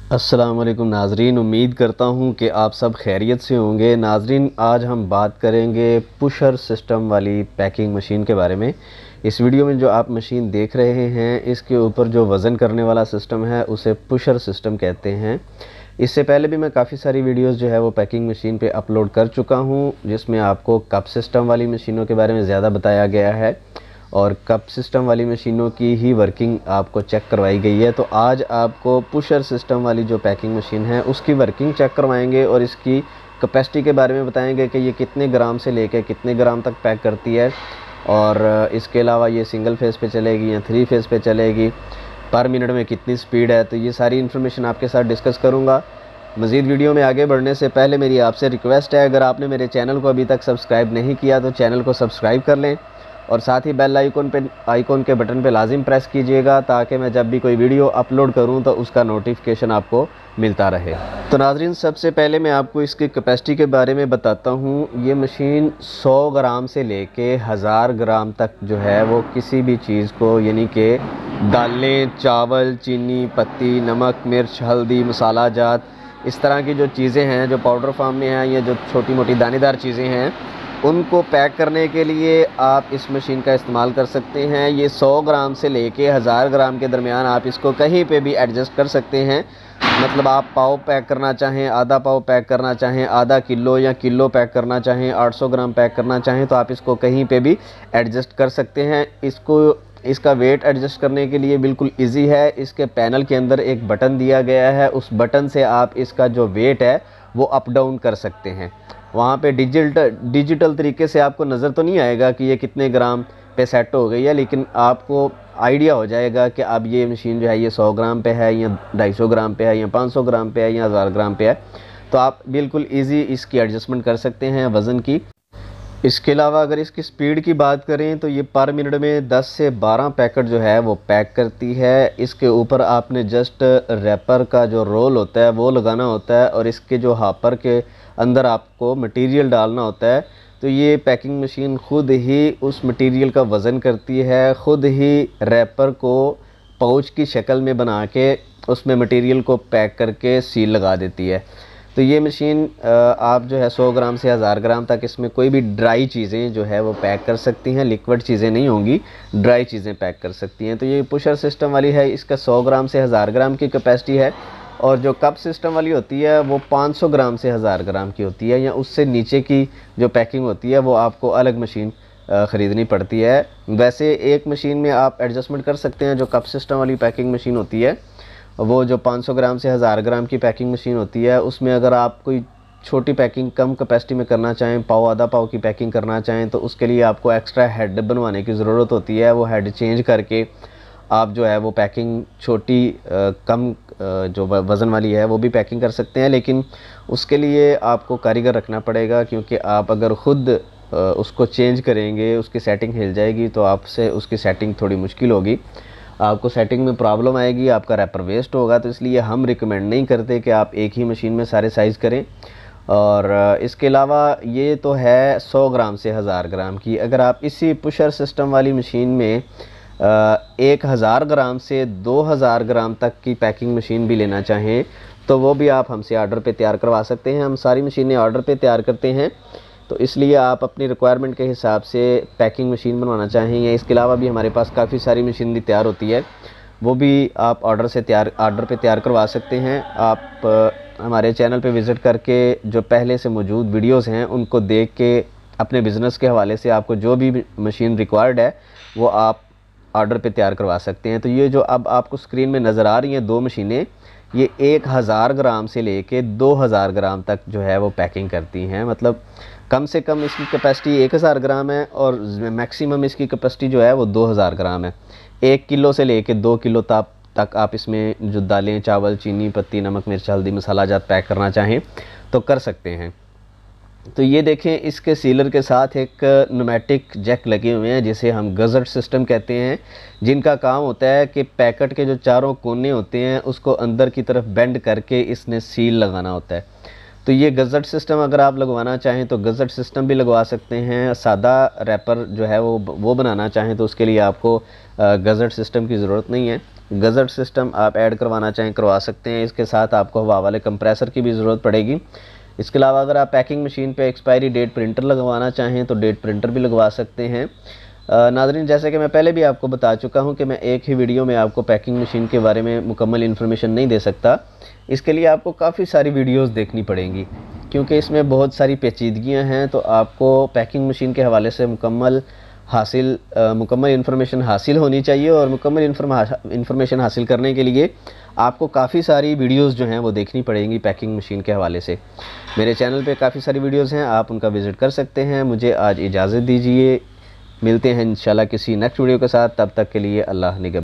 अस्सलाम वालेकुम नाजरीन, उम्मीद करता हूँ कि आप सब खैरियत से होंगे। नाजरीन, आज हम बात करेंगे पुशर सिस्टम वाली पैकिंग मशीन के बारे में। इस वीडियो में जो आप मशीन देख रहे हैं, इसके ऊपर जो वज़न करने वाला सिस्टम है उसे पुशर सिस्टम कहते हैं। इससे पहले भी मैं काफ़ी सारी वीडियोस जो है वो पैकिंग मशीन पे अपलोड कर चुका हूँ, जिसमें आपको कप सिस्टम वाली मशीनों के बारे में ज़्यादा बताया गया है और कप सिस्टम वाली मशीनों की ही वर्किंग आपको चेक करवाई गई है। तो आज आपको पुशर सिस्टम वाली जो पैकिंग मशीन है उसकी वर्किंग चेक करवाएंगे और इसकी कैपेसिटी के बारे में बताएंगे कि ये कितने ग्राम से लेकर कितने ग्राम तक पैक करती है, और इसके अलावा ये सिंगल फेस पे चलेगी या 3 फेस पे चलेगी, पर मिनट में कितनी स्पीड है। तो ये सारी इन्फॉर्मेशन आपके साथ डिस्कस करूँगा। मज़ीद वीडियो में आगे बढ़ने से पहले मेरी आपसे रिक्वेस्ट है, अगर आपने मेरे चैनल को अभी तक सब्सक्राइब नहीं किया तो चैनल को सब्सक्राइब कर लें और साथ ही बेल आइकॉन के बटन पे लाजिम प्रेस कीजिएगा, ताकि मैं जब भी कोई वीडियो अपलोड करूं तो उसका नोटिफिकेशन आपको मिलता रहे। तो नाजरीन, सबसे पहले मैं आपको इसकी कैपेसिटी के बारे में बताता हूं। ये मशीन 100 ग्राम से लेके 1000 ग्राम तक जो है वो किसी भी चीज़ को, यानी कि दालें, चावल, चीनी, पत्ती, नमक, मिर्च, हल्दी, मसाला जात, इस तरह की जो चीज़ें हैं जो पाउडर फॉर्म में हैं या जो छोटी मोटी दानेदार चीज़ें हैं, उनको पैक करने के लिए आप इस मशीन का इस्तेमाल कर सकते हैं। ये 100 ग्राम से लेके 1000 ग्राम के दरमियान आप इसको कहीं पे भी एडजस्ट कर सकते हैं। मतलब आप पाव पैक करना चाहें, आधा पाव पैक करना चाहें, आधा किलो या किलो पैक करना चाहें, 800 ग्राम पैक करना चाहें, तो आप इसको कहीं पे भी एडजस्ट कर सकते हैं। इसका वेट एडजस्ट करने के लिए बिल्कुल इजी है। इसके पैनल के अंदर एक बटन दिया गया है, उस बटन से आप इसका जो वेट है वो अप डाउन कर सकते हैं। वहाँ पे डिजिटल तरीके से आपको नज़र तो नहीं आएगा कि ये कितने ग्राम पे सेट हो गई है, लेकिन आपको आइडिया हो जाएगा कि अब ये मशीन जो है ये 100 ग्राम पे है या 250 ग्राम पे है या 500 ग्राम पे है या 1000 ग्राम पे है। तो आप बिल्कुल इजी इसकी एडजस्टमेंट कर सकते हैं वज़न की। इसके अलावा अगर इसकी स्पीड की बात करें तो ये पर मिनट में 10 से 12 पैकेट जो है वो पैक करती है। इसके ऊपर आपने जस्ट रैपर का जो रोल होता है वो लगाना होता है और इसके जो हापर के अंदर आपको मटेरियल डालना होता है। तो ये पैकिंग मशीन ख़ुद ही उस मटेरियल का वज़न करती है, ख़ुद ही रैपर को पाउच की शक्ल में बना के उसमें मटेरियल को पैक करके सील लगा देती है। तो ये मशीन आप जो है 100 ग्राम से 1000 ग्राम तक इसमें कोई भी ड्राई चीज़ें जो है वो पैक कर सकती हैं। लिक्विड चीज़ें नहीं होंगी, ड्राई चीज़ें पैक कर सकती हैं। तो ये पुशर सिस्टम वाली है, इसका 100 ग्राम से 1000 ग्राम की कैपेसिटी है। और जो कप सिस्टम वाली होती है वो 500 ग्राम से 1000 ग्राम की होती है, या उससे नीचे की जो पैकिंग होती है वो आपको अलग मशीन ख़रीदनी पड़ती है। वैसे एक मशीन में आप एडजस्टमेंट कर सकते हैं। जो कप सिस्टम वाली पैकिंग मशीन होती है, वो जो 500 ग्राम से 1000 ग्राम की पैकिंग मशीन होती है, उसमें अगर आप कोई छोटी पैकिंग कम कैपेसिटी में करना चाहें, पाव आधा पाव की पैकिंग करना चाहें, तो उसके लिए आपको एक्स्ट्रा हेड बनवाने की ज़रूरत होती है। वो हेड चेंज करके आप जो है वो पैकिंग छोटी कम जो वज़न वाली है वो भी पैकिंग कर सकते हैं, लेकिन उसके लिए आपको कारीगर रखना पड़ेगा, क्योंकि आप अगर ख़ुद उसको चेंज करेंगे, उसकी सेटिंग हिल जाएगी तो आपसे उसकी सेटिंग थोड़ी मुश्किल होगी, आपको सेटिंग में प्रॉब्लम आएगी, आपका रैपर वेस्ट होगा। तो इसलिए हम रिकमेंड नहीं करते कि आप एक ही मशीन में सारे साइज़ करें। और इसके अलावा ये तो है 100 ग्राम से 1000 ग्राम की। अगर आप इसी पुशर सिस्टम वाली मशीन में 1000 ग्राम से 2000 ग्राम तक की पैकिंग मशीन भी लेना चाहें तो वो भी आप हमसे ऑर्डर पे तैयार करवा सकते हैं। हम सारी मशीनें ऑर्डर पे तैयार करते हैं, तो इसलिए आप अपनी रिक्वायरमेंट के हिसाब से पैकिंग मशीन बनवाना चाहें, या इसके अलावा भी हमारे पास काफ़ी सारी मशीनरी तैयार होती है, वो भी आप ऑर्डर पे तैयार करवा सकते हैं। आप हमारे चैनल पे विज़िट करके जो पहले से मौजूद वीडियोस हैं उनको देख के अपने बिज़नेस के हवाले से आपको जो भी मशीन रिक्वायर्ड है वो आप ऑर्डर पे तैयार करवा सकते हैं। तो ये जो अब आपको स्क्रीन में नज़र आ रही हैं दो मशीनें, ये 1000 ग्राम से लेके 2000 ग्राम तक जो है वो पैकिंग करती हैं। मतलब कम से कम इसकी कैपेसिटी 1000 ग्राम है और मैक्सिमम इसकी कैपेसिटी जो है वो 2000 ग्राम है। 1 किलो से लेके 2 किलो तक आप इसमें जो दालें, चावल, चीनी, पत्ती, नमक, मिर्च, हल्दी, मसाला जात पैक करना चाहें तो कर सकते हैं। तो ये देखें, इसके सीलर के साथ एक न्यूमेटिक जैक लगे हुए हैं जिसे हम गज़ट सिस्टम कहते हैं, जिनका काम होता है कि पैकेट के जो चारों कोने होते हैं उसको अंदर की तरफ बेंड करके इसने सील लगाना होता है। तो ये गज़ट सिस्टम अगर आप लगवाना चाहें तो गज़ट सिस्टम भी लगवा सकते हैं। सादा रैपर जो है वो बनाना चाहें तो उसके लिए आपको गज़ट सिस्टम की ज़रूरत नहीं है। गज़ट सिस्टम आप ऐड करवाना चाहें करवा सकते हैं। इसके साथ आपको हवा वाले कंप्रेसर की भी ज़रूरत पड़ेगी। इसके अलावा अगर आप पैकिंग मशीन पे एक्सपायरी डेट प्रिंटर लगवाना चाहें तो डेट प्रिंटर भी लगवा सकते हैं। नाज़रीन, जैसे कि मैं पहले भी आपको बता चुका हूं कि मैं एक ही वीडियो में आपको पैकिंग मशीन के बारे में मुकम्मल इन्फॉर्मेशन नहीं दे सकता। इसके लिए आपको काफ़ी सारी वीडियोस देखनी पड़ेंगी, क्योंकि इसमें बहुत सारी पेचीदगियां हैं। तो आपको पैकिंग मशीन के हवाले से मुकम्मल इन्फॉर्मेशन हासिल होनी चाहिए, और मुकम्मल इन्फॉर्मेशन हासिल करने के लिए आपको काफ़ी सारी वीडियोस जो हैं वो देखनी पड़ेंगी पैकिंग मशीन के हवाले से। मेरे चैनल पे काफ़ी सारी वीडियोस हैं, आप उनका विज़िट कर सकते हैं। मुझे आज इजाज़त दीजिए, मिलते हैं इंशाल्लाह किसी नेक्स्ट वीडियो के साथ। तब तक के लिए अल्लाह निगहबान।